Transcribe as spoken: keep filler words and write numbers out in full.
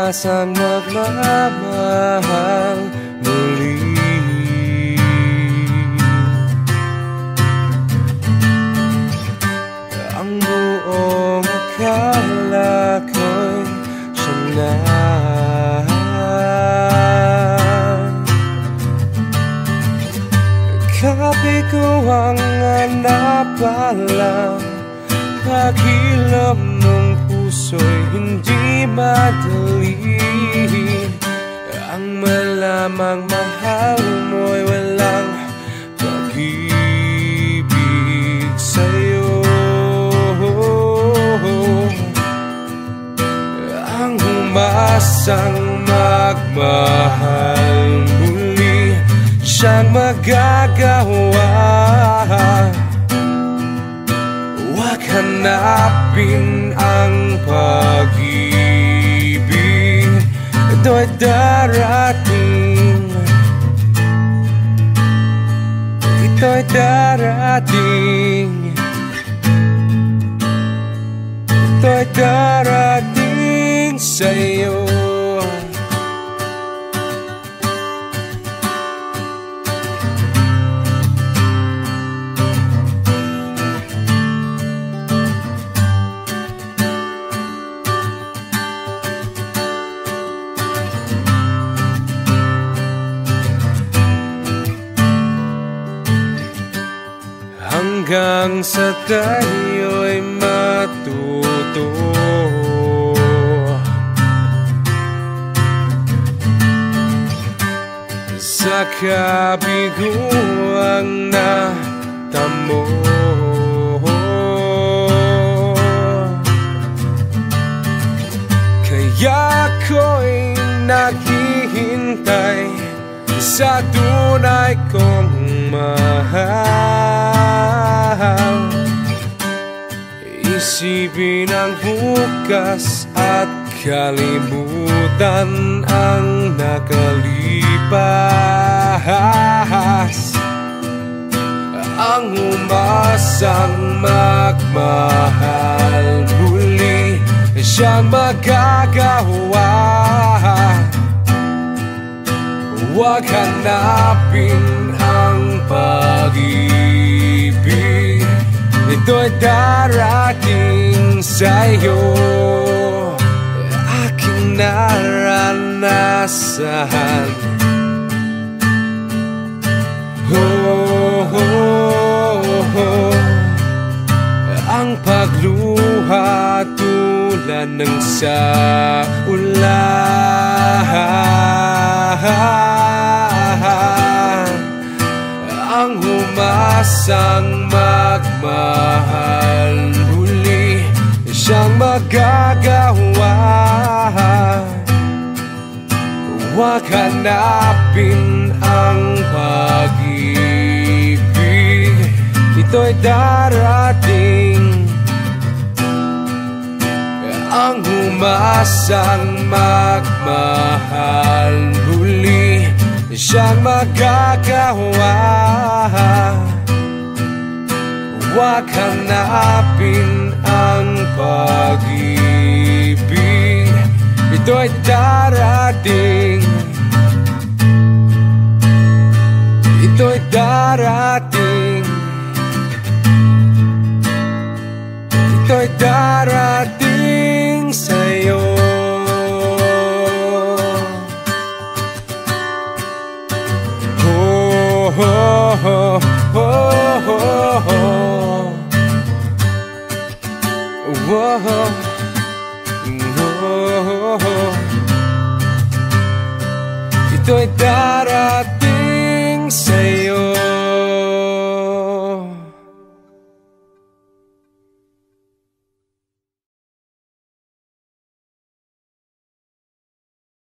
umaasang magmamahal muli. Ang buong akala ko'y siya na. Kapi ko ang napala, paghilom ng puso'y hindi madali. Ang malamang mahal mo'y walang pag-ibig sa'yo. Ang umasang magmahal muli, siyang magagawa. Huwag hanapin ang pag-ibig, ito'y darating. Ito'y darating. Ito'y darating sa'yo. Hanggang sa tayo'y matuto sa kabiguang natamo. Kaya ako'y naghihintay sa tunay kong mahal. Isipin ang bukas at kalimutan ang nakalipas. Ang umasang magmahal muli, siyang magagawa. Huwag hanapin ang pag-ibig, ito'y darating sa'yo. Aking naranasan, oh, oh, oh. Ang pagluha tulad ng sa ulan. Ang umasang magmahal muli, siyang magagawa. Huwag hanapin ang pag-ibig, ito'y darating. Ang umasang magmahal muli, siyang magagawa. Huwag hanapin ang pag-ibig, ito'y darating. Ito'y darating. Ito'y darating sa'yo. Oh, oh, oh, oh, oh, oh. Whoa, whoa, whoa. Ito'y darating.